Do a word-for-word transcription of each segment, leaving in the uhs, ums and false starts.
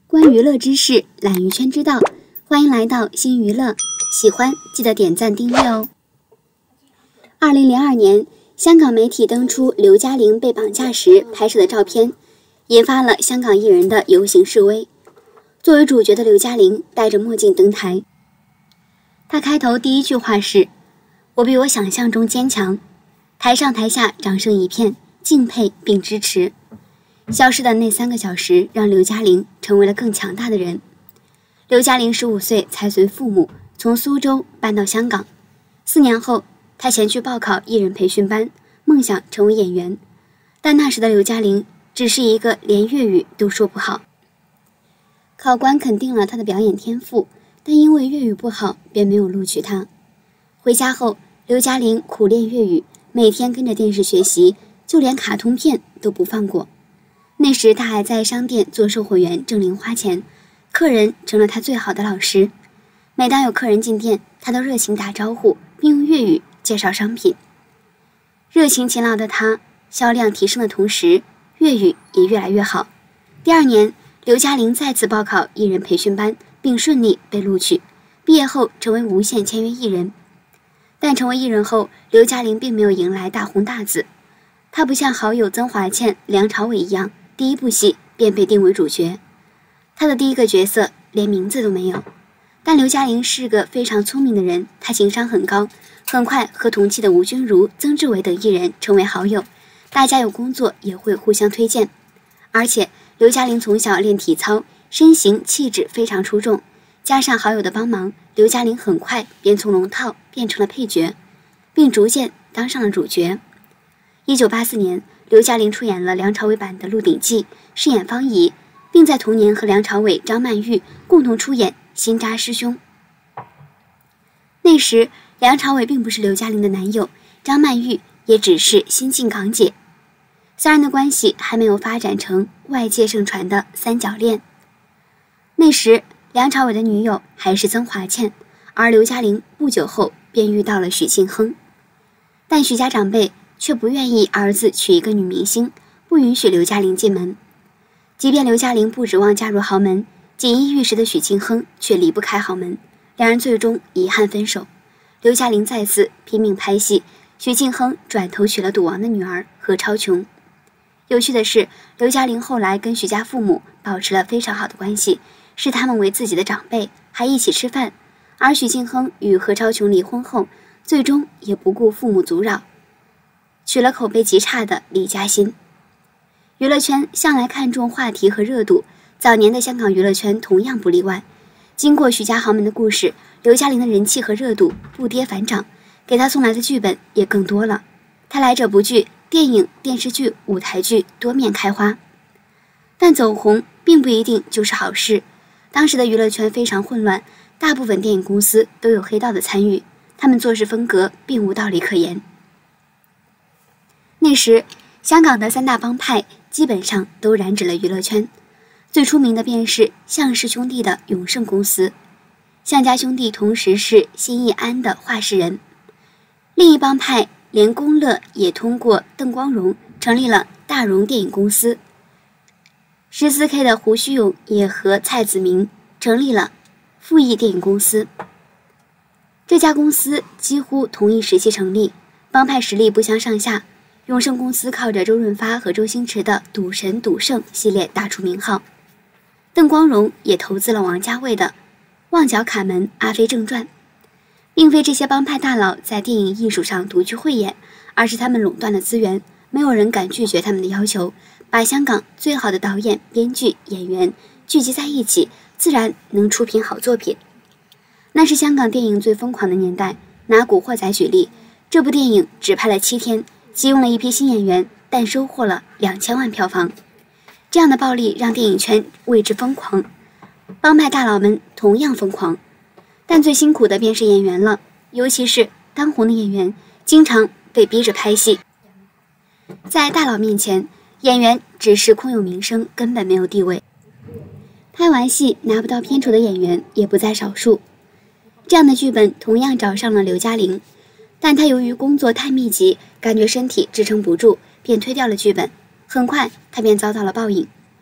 观娱乐知识，懒娱圈之道，欢迎来到新娱乐，喜欢记得点赞订阅哦。二零零二年，香港媒体登出刘嘉玲被绑架时拍摄的照片，引发了香港艺人的游行示威。作为主角的刘嘉玲戴着墨镜登台，她开头第一句话是：“我比我想象中坚强。”台上台下掌声一片，敬佩并支持。消失的那三个小时，让刘嘉玲成为了更强大的人。刘嘉玲十五岁才随父母从苏州搬到香港，四年后，她前去报考艺人培训班，梦想成为演员。但那时的刘嘉玲只是一个连粤语都说不好。考官肯定了她的表演天赋，但因为粤语不好，便没有录取她。回家后，刘嘉玲苦练粤语，每天跟着电视学习，就连卡通片都不放过。那时他还在商店做售货员挣零花钱，客人成了他最好的老师。每当有客人进店，他都热情打招呼，并用粤语介绍商品。热情勤劳的他，销量提升的同时，粤语也越来越好。第二年，刘嘉玲再次报考艺人培训班，并顺利被录取。毕业后成为无线签约艺人。但成为艺人后，刘嘉玲并没有迎来大红大紫。她不像好友曾华倩、梁朝伟一样，第一部戏便被定为主角。她的第一个角色连名字都没有。但刘嘉玲是个非常聪明的人，她情商很高，很快和同期的吴君如、曾志伟等艺人成为好友，大家有工作也会互相推荐。而且刘嘉玲从小练体操，身形气质非常出众，加上好友的帮忙，刘嘉玲很快便从龙套变成了配角，并逐渐当上了主角。一九八四年，刘嘉玲出演了梁朝伟版的《鹿鼎记》，饰演方怡，并在同年和梁朝伟、张曼玉共同出演《新扎师兄》。那时，梁朝伟并不是刘嘉玲的男友，张曼玉也只是新晋港姐，三人的关系还没有发展成外界盛传的三角恋。那时，梁朝伟的女友还是曾华倩，而刘嘉玲不久后便遇到了许晋亨，但许家长辈却不愿意儿子娶一个女明星，不允许刘嘉玲进门。即便刘嘉玲不指望嫁入豪门，锦衣玉食的许晋亨却离不开豪门，两人最终遗憾分手。刘嘉玲再次拼命拍戏，许晋亨转头娶了赌王的女儿何超琼。有趣的是，刘嘉玲后来跟许家父母保持了非常好的关系，视他们为自己的长辈，还一起吃饭。而许晋亨与何超琼离婚后，最终也不顾父母阻扰，娶了口碑极差的李嘉欣。娱乐圈向来看重话题和热度，早年的香港娱乐圈同样不例外。经过许家豪门的故事，刘嘉玲的人气和热度不跌反涨，给她送来的剧本也更多了。她来者不拒，电影、电视剧、舞台剧多面开花。但走红并不一定就是好事。当时的娱乐圈非常混乱，大部分电影公司都有黑道的参与，他们做事风格并无道理可言。那时，香港的三大帮派基本上都染指了娱乐圈，最出名的便是向氏兄弟的永盛公司。向家兄弟同时是新义安的话事人。另一帮派连公乐也通过邓光荣成立了大荣电影公司。十四 K 的胡须勇也和蔡子明成立了富艺电影公司。这家公司几乎同一时期成立，帮派实力不相上下。永盛公司靠着周润发和周星驰的赌神赌圣系列打出名号，邓光荣也投资了王家卫的旺角卡门阿飞正传。并非这些帮派大佬在电影艺术上独具慧眼，而是他们垄断了资源，没有人敢拒绝他们的要求，把香港最好的导演、编剧、演员聚集在一起，自然能出品好作品。那是香港电影最疯狂的年代。拿《古惑仔》举例，这部电影只拍了七天，启用了一批新演员，但收获了两千万票房。这样的暴力让电影圈为之疯狂，帮派大佬们同样疯狂。但最辛苦的便是演员了，尤其是当红的演员，经常被逼着拍戏。在大佬面前，演员只是空有名声，根本没有地位。拍完戏拿不到片酬的演员也不在少数。这样的剧本同样找上了刘嘉玲，但她由于工作太密集，感觉身体支撑不住，便推掉了剧本。很快，她便遭到了报应。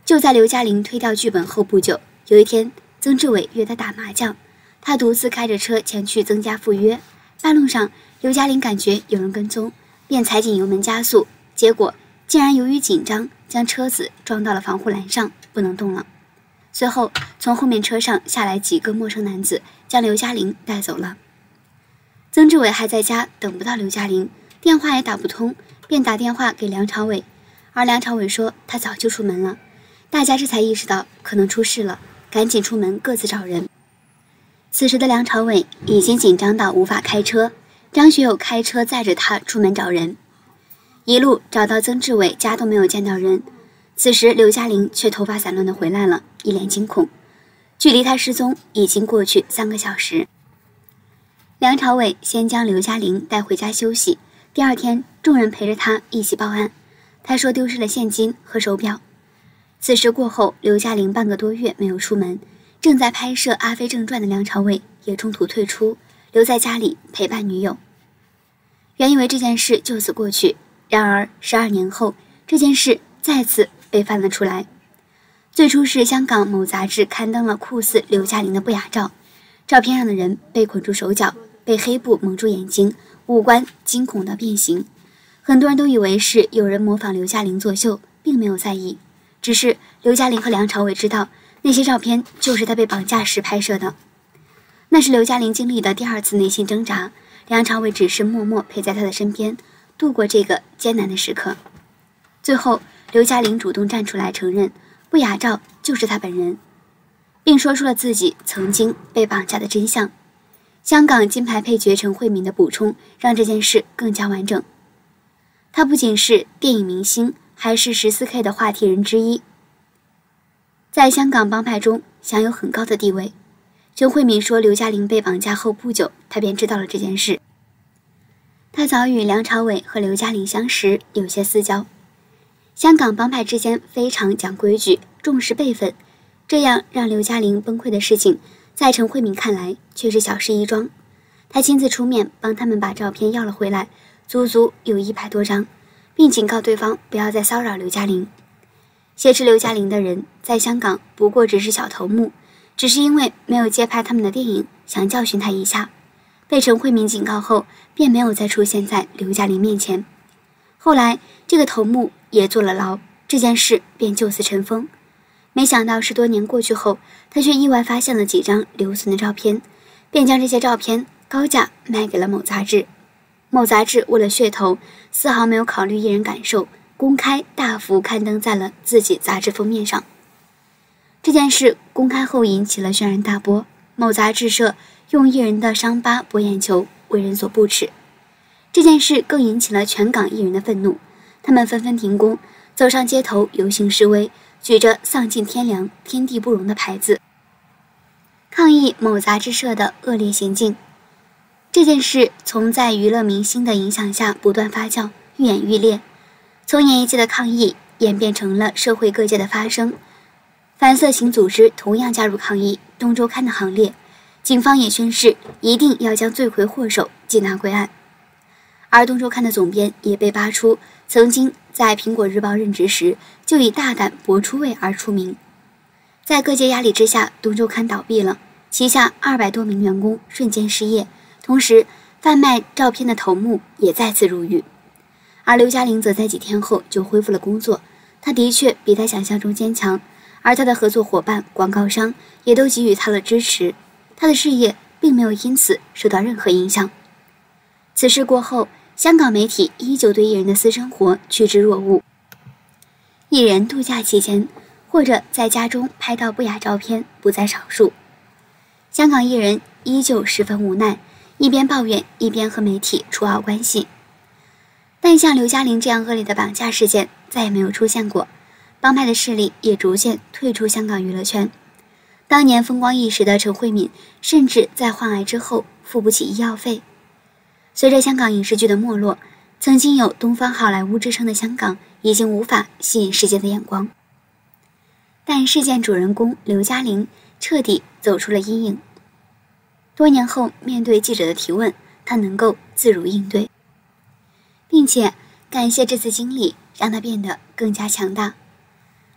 就在刘嘉玲推掉剧本后不久，有一天，曾志伟约他打麻将，他独自开着车前去曾家赴约。半路上，刘嘉玲感觉有人跟踪，便踩紧油门加速，结果竟然由于紧张，将车子撞到了防护栏上，不能动了。随后，从后面车上下来几个陌生男子，将刘嘉玲带走了。曾志伟还在家等不到刘嘉玲，电话也打不通，便打电话给梁朝伟，而梁朝伟说他早就出门了。大家这才意识到可能出事了，赶紧出门各自找人。此时的梁朝伟已经紧张到无法开车，张学友开车载着他出门找人，一路找到曾志伟家都没有见到人。此时刘嘉玲却头发散乱的回来了，一脸惊恐。距离他失踪已经过去三个小时。梁朝伟先将刘嘉玲带回家休息，第二天众人陪着他一起报案。他说丢失了现金和手表。此事过后，刘嘉玲半个多月没有出门，正在拍摄《阿飞正传》的梁朝伟也中途退出，留在家里陪伴女友。原以为这件事就此过去，然而十二年后，这件事再次被翻了出来。最初是香港某杂志刊登了酷似刘嘉玲的不雅照，照片上的人被捆住手脚，被黑布蒙住眼睛，五官惊恐到变形。很多人都以为是有人模仿刘嘉玲作秀，并没有在意。只是刘嘉玲和梁朝伟知道，那些照片就是他被绑架时拍摄的。那是刘嘉玲经历的第二次内心挣扎，梁朝伟只是默默陪在他的身边，度过这个艰难的时刻。最后，刘嘉玲主动站出来承认，不雅照就是他本人，并说出了自己曾经被绑架的真相。香港金牌配角陈慧敏的补充让这件事更加完整。他不仅是电影明星，还是 十四 K 的话题人之一，在香港帮派中享有很高的地位。陈慧敏说，刘嘉玲被绑架后不久，他便知道了这件事。他早与梁朝伟和刘嘉玲相识，有些私交。香港帮派之间非常讲规矩，重视辈分，这样让刘嘉玲崩溃的事情，在陈慧敏看来却是小事一桩。他亲自出面帮他们把照片要了回来，足足有一百多张，并警告对方不要再骚扰刘嘉玲。挟持刘嘉玲的人在香港不过只是小头目，只是因为没有接拍他们的电影，想教训他一下，被陈慧敏警告后，便没有再出现在刘嘉玲面前。后来这个头目也坐了牢，这件事便就此尘封。没想到十多年过去后，他却意外发现了几张留存的照片，便将这些照片高价卖给了某杂志。某杂志为了噱头，丝毫没有考虑艺人感受，公开大幅刊登在了自己杂志封面上。这件事公开后引起了轩然大波，某杂志社用艺人的伤疤博眼球，为人所不齿。这件事更引起了全港艺人的愤怒，他们纷纷停工，走上街头游行示威，举着丧尽天良、天地不容的牌子，抗议某杂志社的恶劣行径。这件事从在娱乐明星的影响下不断发酵，愈演愈烈，从演艺界的抗议演变成了社会各界的发声。反色情组织同样加入抗议东周刊的行列，警方也宣誓一定要将罪魁祸首缉拿归案。而东周刊的总编也被扒出曾经在苹果日报任职时就以大胆博出位而出名。在各界压力之下，东周刊倒闭了，旗下二百多名员工瞬间失业，同时贩卖照片的头目也再次入狱。而刘嘉玲则在几天后就恢复了工作，她的确比她想象中坚强，而她的合作伙伴、广告商也都给予她了支持，她的事业并没有因此受到任何影响。此事过后，香港媒体依旧对艺人的私生活趋之若鹜。艺人度假期间或者在家中拍到不雅照片不在少数，香港艺人依旧十分无奈，一边抱怨一边和媒体处好关系。但像刘嘉玲这样恶劣的绑架事件再也没有出现过，帮派的势力也逐渐退出香港娱乐圈。当年风光一时的陈慧敏甚至在患癌之后付不起医药费。随着香港影视剧的没落，曾经有东方好莱坞之称的香港已经无法吸引世界的眼光。但事件主人公刘嘉玲彻底走出了阴影。多年后，面对记者的提问，她能够自如应对，并且感谢这次经历让她变得更加强大。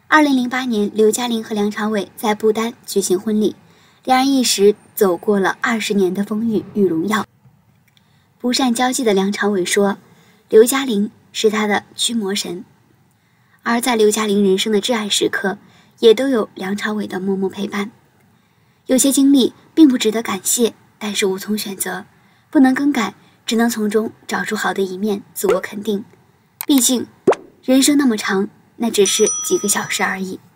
二零零八年，刘嘉玲和梁朝伟在不丹举行婚礼，两人一时走过了二十年的风雨与荣耀。不善交际的梁朝伟说，刘嘉玲是他的驱魔神。而在刘嘉玲人生的至暗时刻，也都有梁朝伟的默默陪伴。有些经历并不值得感谢，但是无从选择，不能更改，只能从中找出好的一面，自我肯定。毕竟人生那么长，那只是几个小时而已。